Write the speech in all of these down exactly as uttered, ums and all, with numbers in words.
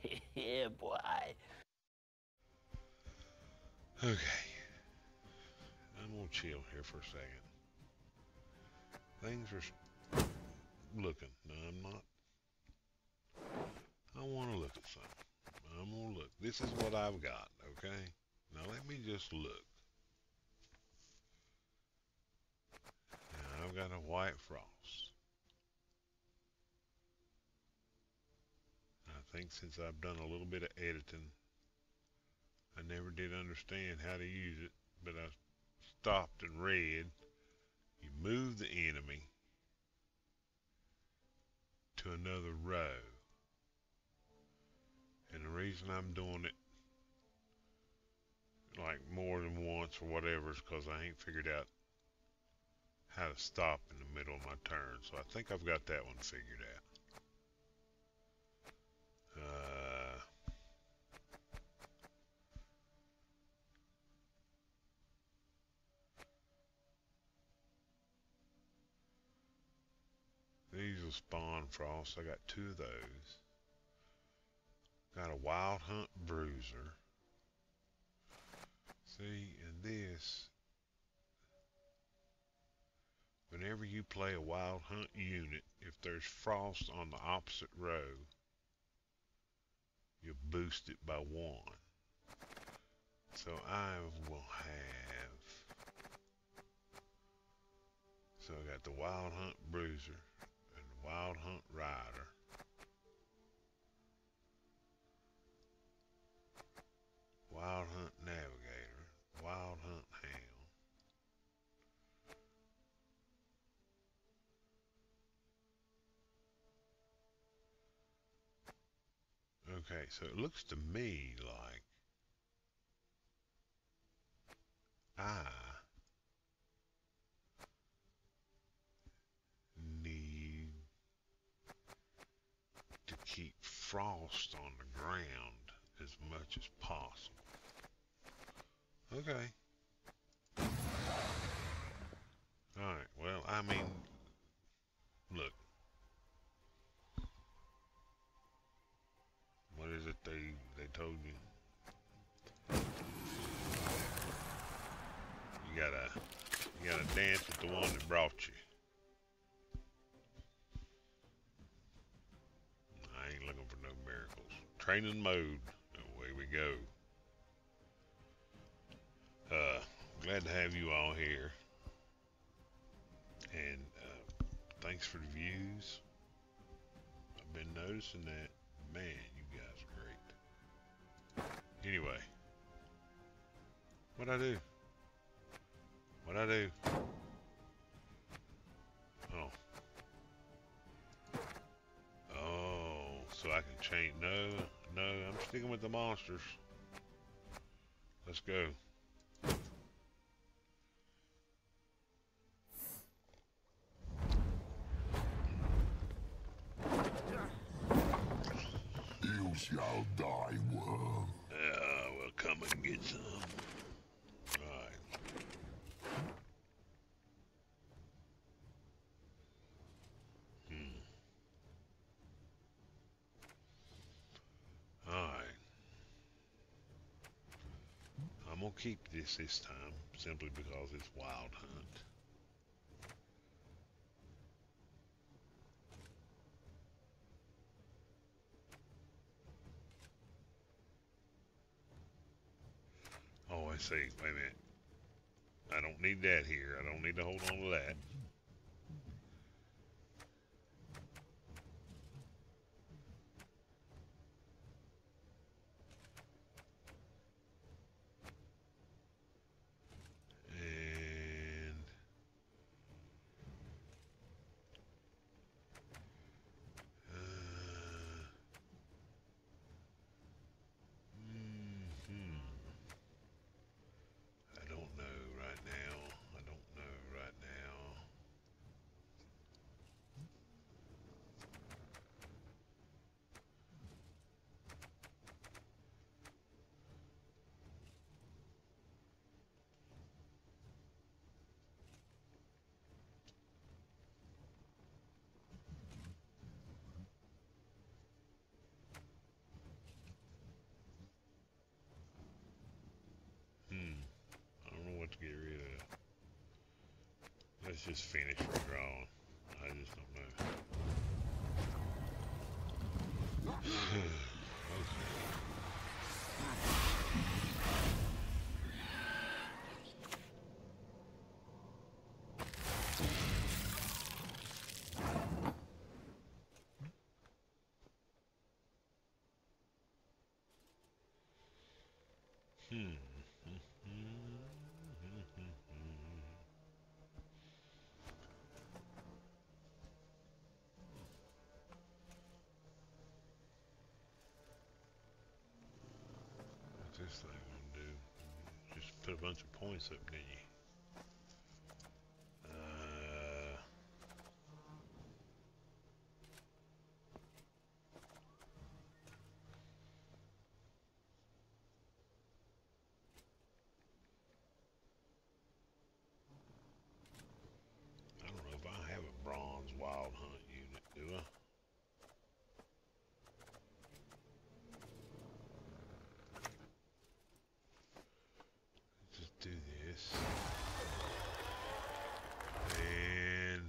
Yeah, boy. Okay, I'm gonna chill here for a second. Things are looking. No, I'm not. I want to look at something. I'm gonna look. This is what I've got. Okay. Now let me just look. Now I've got a white frost. I think since I've done a little bit of editing, I never did understand how to use it, but I stopped and read. You move the enemy to another row. And the reason I'm doing it like more than once or whatever is because I ain't figured out how to stop in the middle of my turn. So I think I've got that one figured out. Uh, these will spawn frost. I got two of those. Got a wild hunt bruiser. See, and this, whenever you play a wild hunt unit, if there's frost on the opposite row, you boost it by one. So I will have, so I got the wild hunt bruiser and the wild hunt rider. Wild hunt navigator, wild hunt hound. Okay, so it looks to me like I need to keep frost on the ground as much as possible. Okay. Alright, well, I mean, look. What is it they, they told you? You gotta, you gotta dance with the one that brought you. I ain't looking for no miracles. Training mode. Away we go. Uh, glad to have you all here. And uh, thanks for the views. I've been noticing that. Man, you guys are great. Anyway, what'd I do? What'd I do? Oh. Oh, so I can change. No, no, I'm sticking with the monsters. Let's go. You shall die, worm. Yeah, we'll come and get some. Alright. Hmm. Alright. I'm gonna keep this this time, simply because it's wild hunt. Oh, I see. Wait a minute. I don't need that here. I don't need to hold on to that. And uh, hmm. I don't know right now. I don't know right now. Let's just finish redrawing. I just don't know. Okay. Hmm. What's this thing gonna do? Just put a bunch of points up, didn't you? Uh, I don't know if I have a bronze wild hunt unit, do I? Just do this. And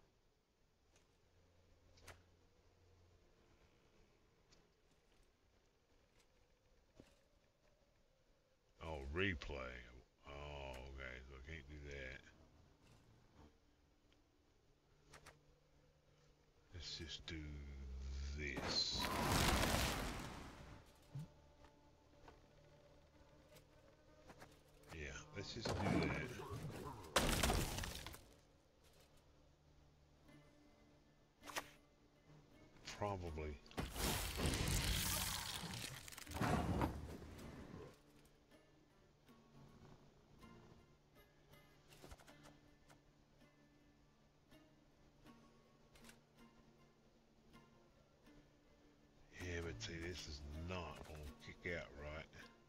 oh, replay. Oh, okay, so I can't do that. Let's just do this. Yeah, let's just do that. Probably. Yeah, but see, this is not gonna kick out right.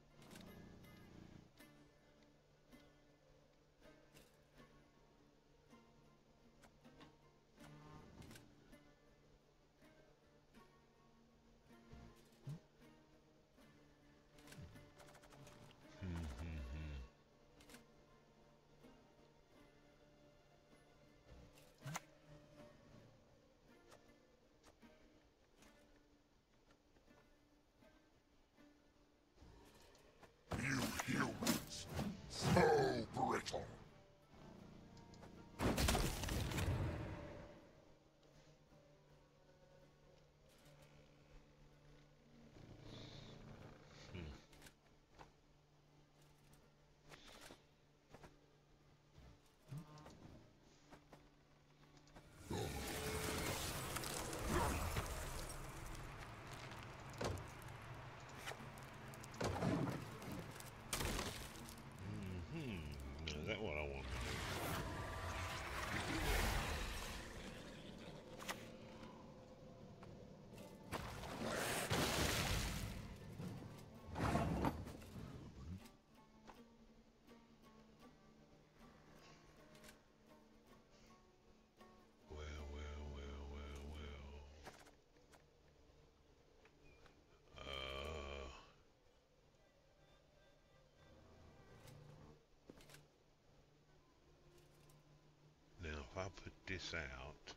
You humans, so brittle. Is that what I want to do? Well, well, well, well, well. Uh, now, if I put this out,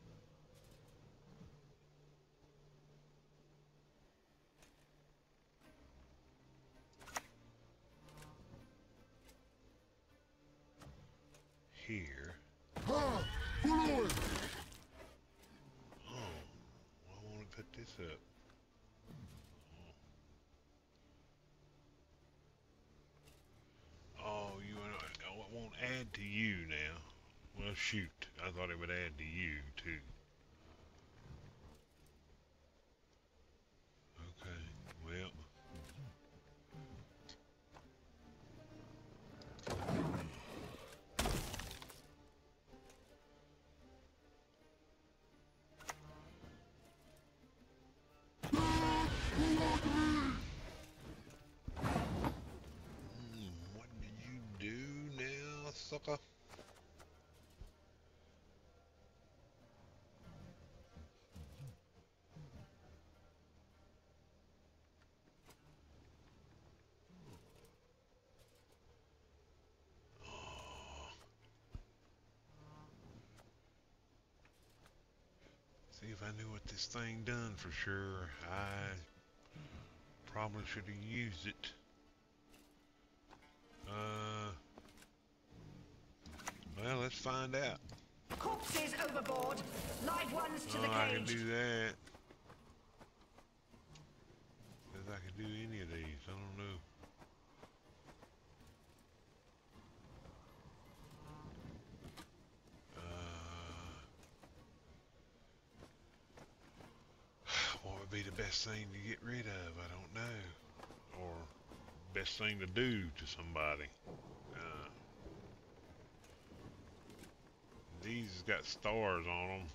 here. Ha! Follow it! Oh, I want to put this up. Oh, you want to, oh, it won't add to you now. Well, shoot. I thought it would add to you, too. Okay, well. Hmm, what did you do now, sucker? if I knew what this thing done for sure. I probably should have used it. Uh, well, let's find out. Corpses overboard. Live ones to Oh, the I can cage. do that. If I can do any of these, I don't know. What would be the best thing to get rid of? I don't know. Or best thing to do to somebody. Uh, these has got stars on them.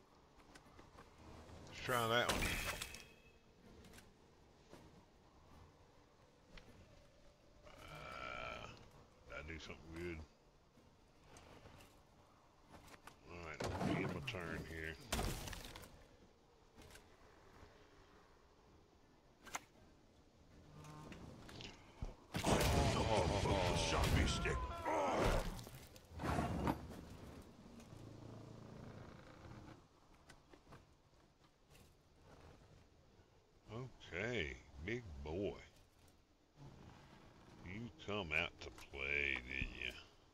Let's try that one. Uh, did I do something good? Alright, give him a turn here. Zombie stick. Okay, big boy. You come out to play, did you?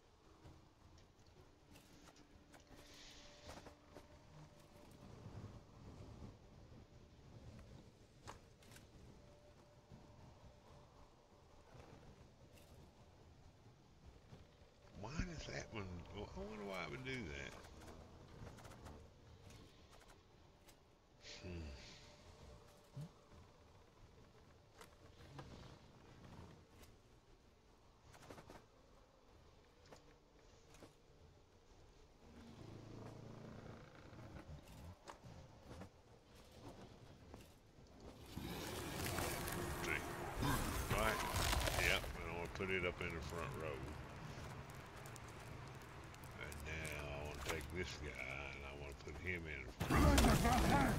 Why does that one? Well, I wonder why it would do that. Hmm. See. Right. Yep. And I want to put it up in the front row. And now I want to take this guy and I want to put him in the front.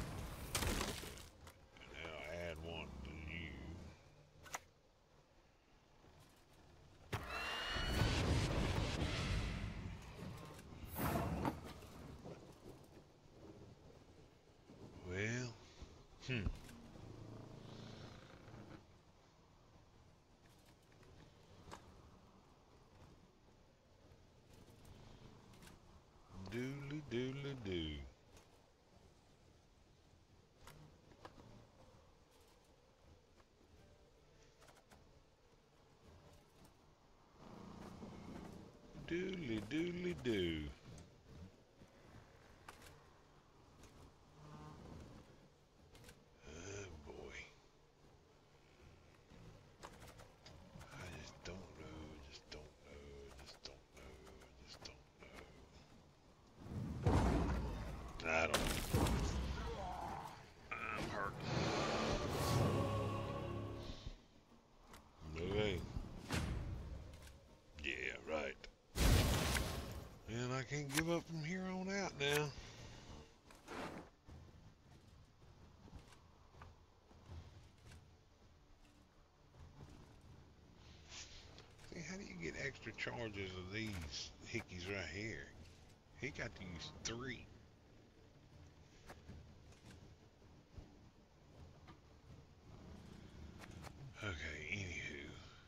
And now add one to you. Well, hmm. Doodly doodly doo. Doodly doodly doo. Oh boy. I just don't know, just don't know, just don't know, just don't know. I don't know. I'm hurt. Okay. Yeah, right. And I can't give up from here on out now. See, how do you get extra charges of these hickeys right here? He got to use three. Okay, anywho.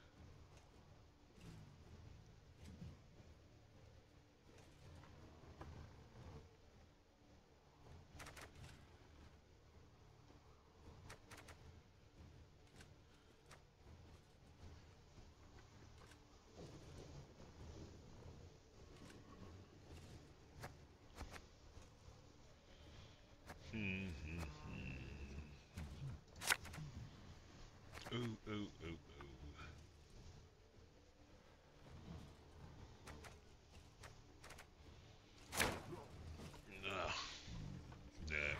Hmm, hmm, hmm. Ooh, ooh, ooh, ooh. Ugh. Yeah.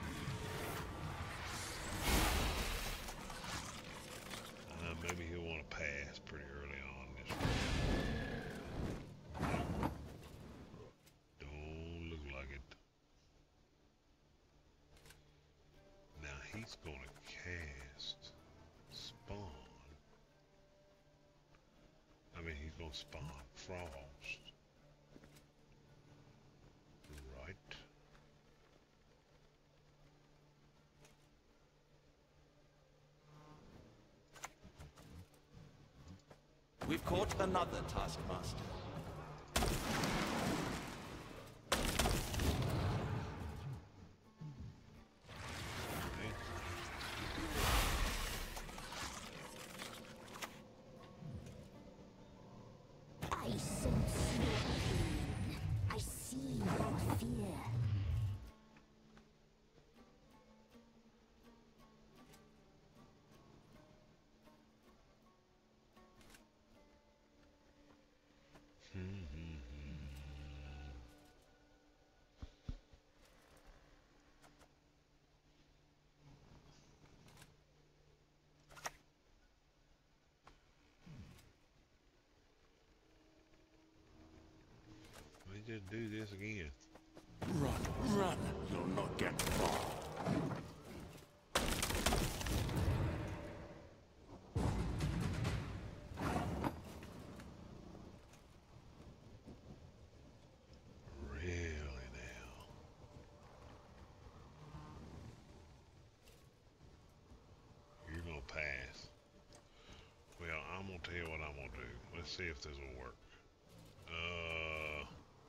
Uh, maybe he'll want to pass pretty early on this one. Don't look like it. Now he's going to cast spawn. I mean, he's going to spawn frost. Right. We've caught another taskmaster. I sense your pain. I see your fear. We just do this again. Run, run. You'll not get far. Really now. You're gonna pass. Well, I'm gonna tell you what I'm gonna do. Let's see if this will work. Uh,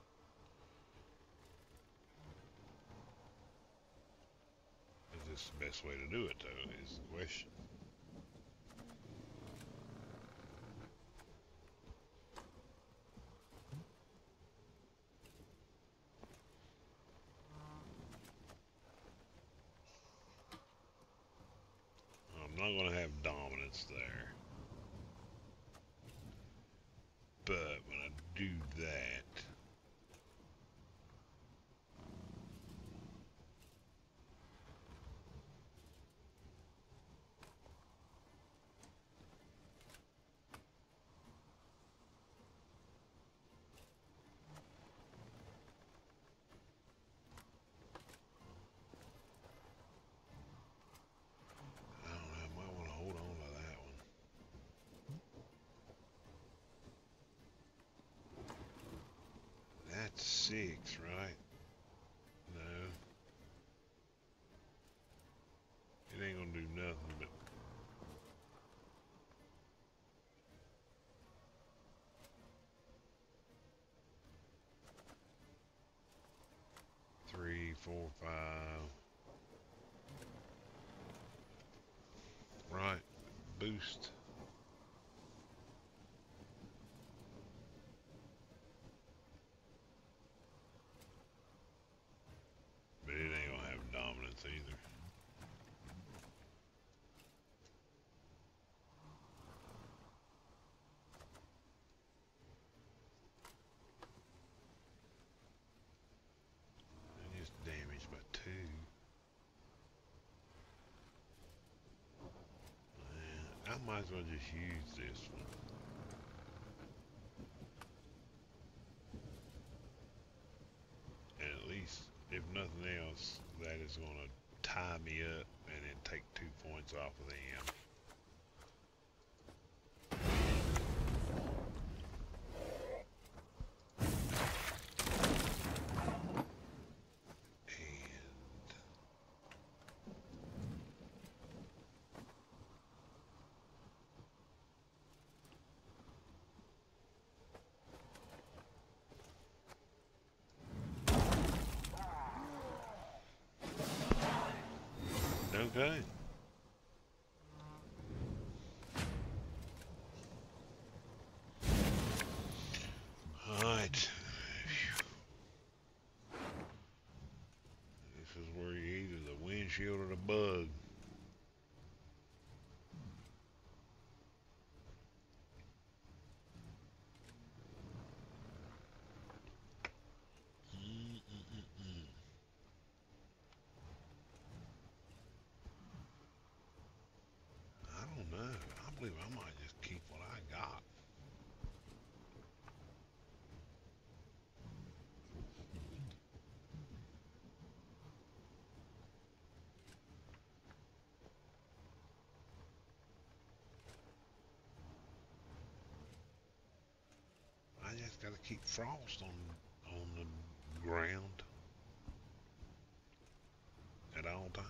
is this the best way to do it, though, is the question. I'm not going to have dominance there. But when I do that, I don't know, I might want to hold on to that one. That's six, right? No. It ain't gonna do nothing but three, four, five. Right. Boost. But it ain't gonna have dominance either. I just damaged by two. Man, I might as well just use this one. And at least, if nothing else, that is gonna tie me up and then take two points off of them. Okay. Alright. This is where you're either the windshield or the bug. I don't know. I believe I might just keep what I got. I just gotta keep frost on on the ground at all times.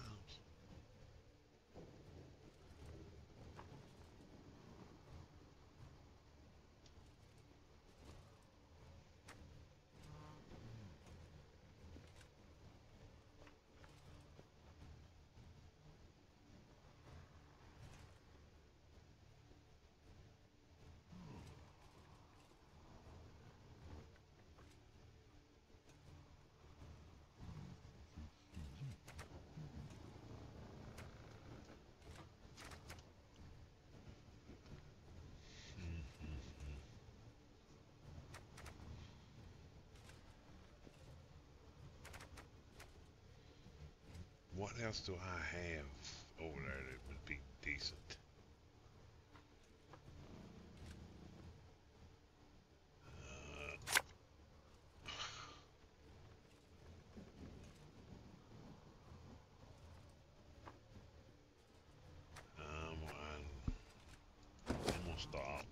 else do I have over there that would be decent? Um, I'm, I'm gonna stop.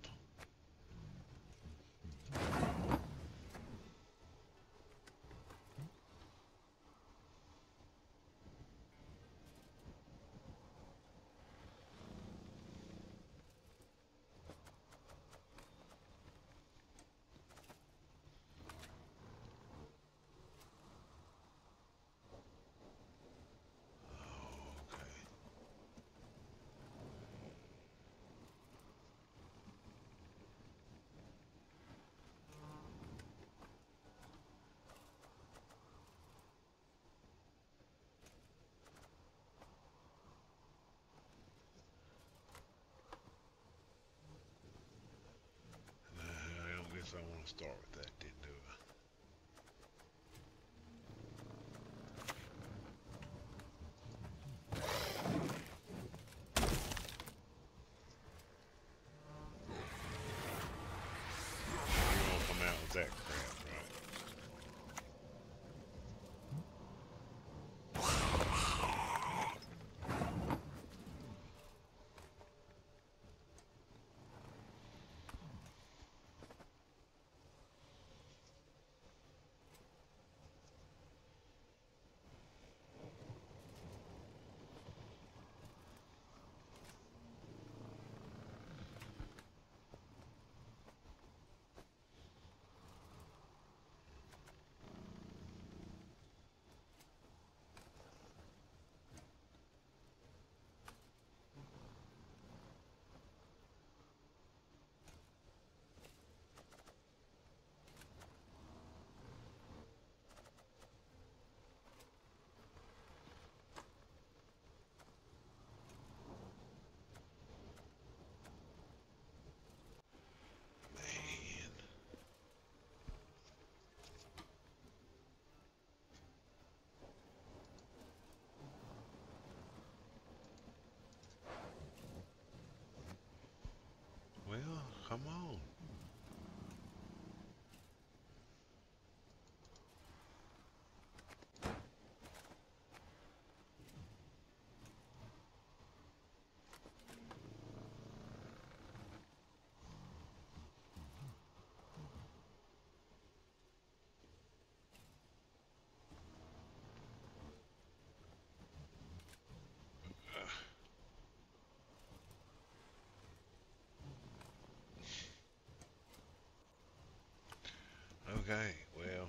I don't guess I want to start with that, then, do I? You won't come out with that crap, right? Well, come on. Okay, well.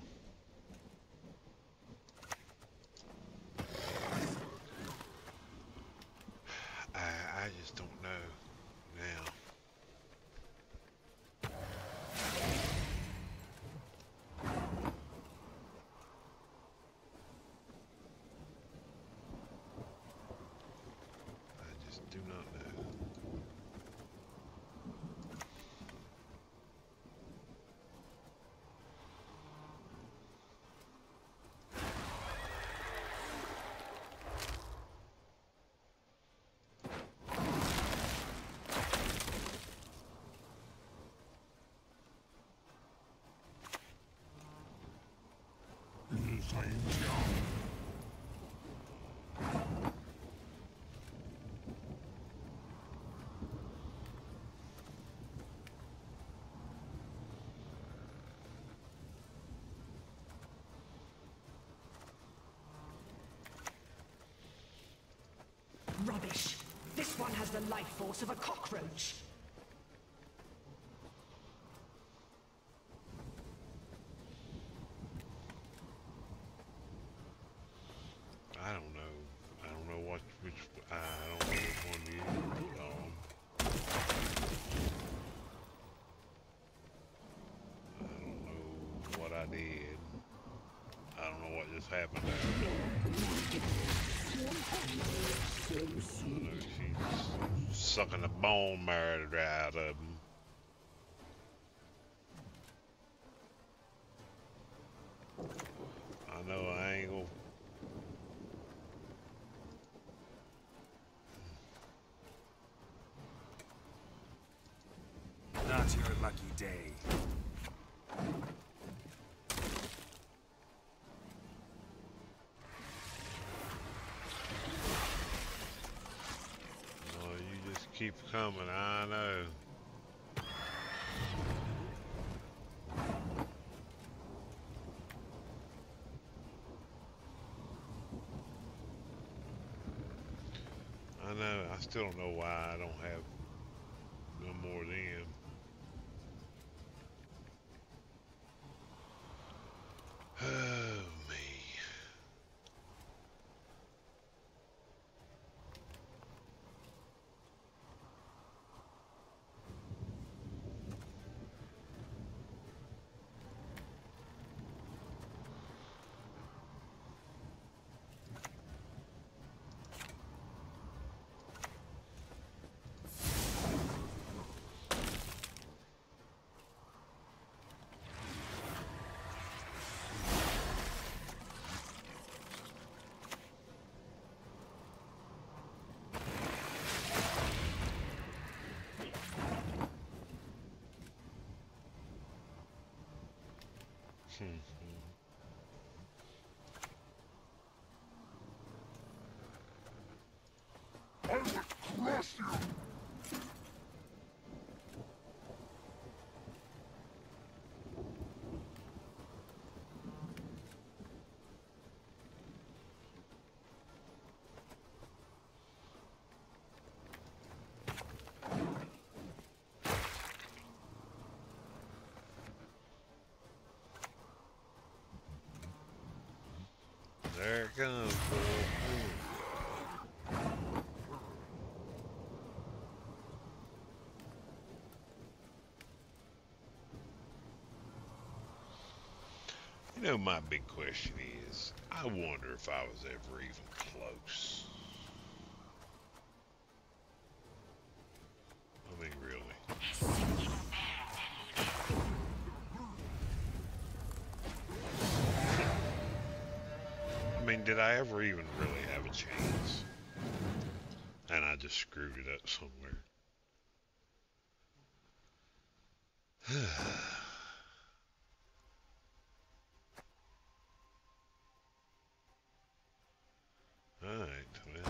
I, I just don't know now. I just do not know. This ain't job. Rubbish. This one has the life force of a cockroach. I don't know. I don't know what which I don't know which one to use. Um, I don't know what I did. I don't know what just happened there. I know she's sucking the bone marrow out of him. I know I ain't gonna Not your lucky day. Oh, you just keep coming, I know. I know, I still don't know why I don't have no more of them. Oh, me. Hmm. I will crush you! There it comes, boy. You know, my big question is, I wonder if I was ever even close. I mean, really. I mean, did I ever even really have a chance? And I just screwed it up somewhere. Alright, well.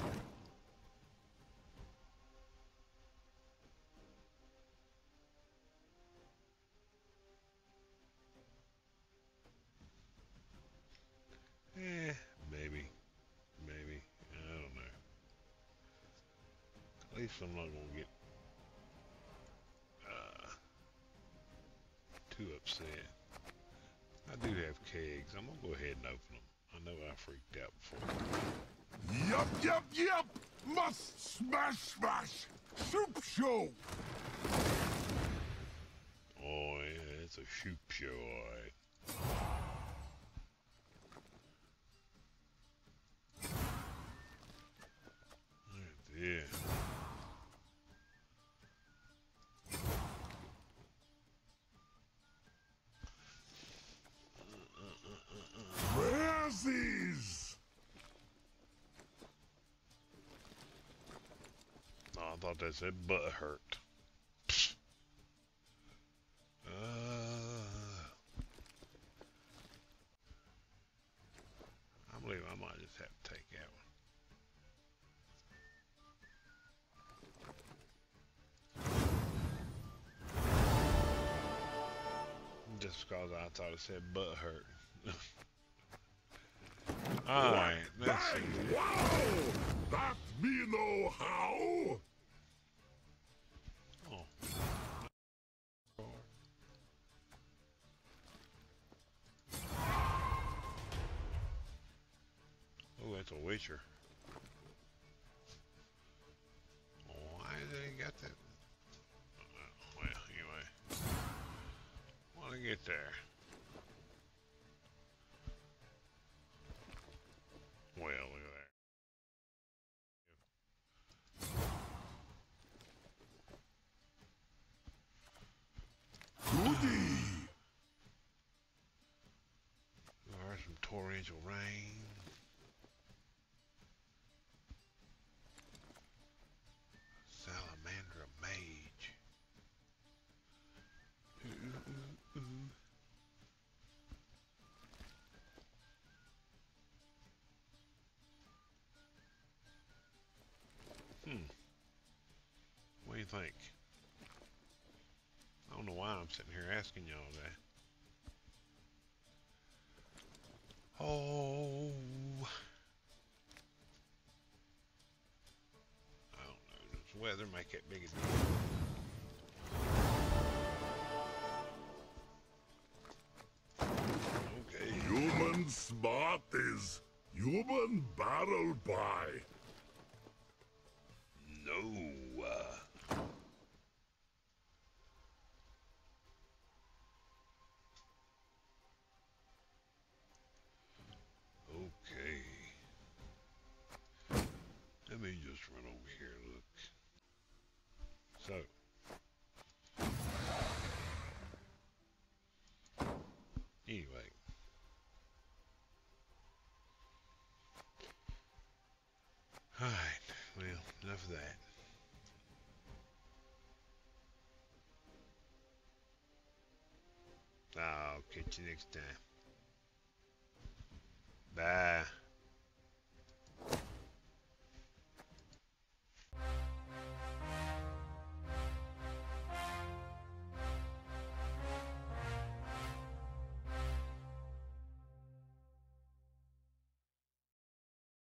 Eh, maybe. Maybe. I don't know. At least I'm not gonna get uh, too upset. I do have kegs. I'm gonna go ahead and open them. I know I freaked out before. Yup, yup, yup! Must smash, smash! Shupe Show! Oh yeah, it's a Shupe Show, alright. Right there. Razzies! Oh, I thought that said butt hurt. Psst. Uh, I believe I might just have to take that one. Just because I thought it said butt hurt. Alright, let's see. Wow! That me know how? Oh. Oh, that's a Witcher. Why they got that? Well, anyway. Want to get there. Well, look at that. Goody! There's some torrential rain. Salamandra Mage. Hmm. What do you think? I don't know why I'm sitting here asking y'all that. Oh. I don't know. Does weather make that big a deal? Okay. Human smart is human barrel by. No. Uh, okay. Let me just run over here and look. So. Anyway. Alright. Well, enough of that. I'll catch you next time. Bye.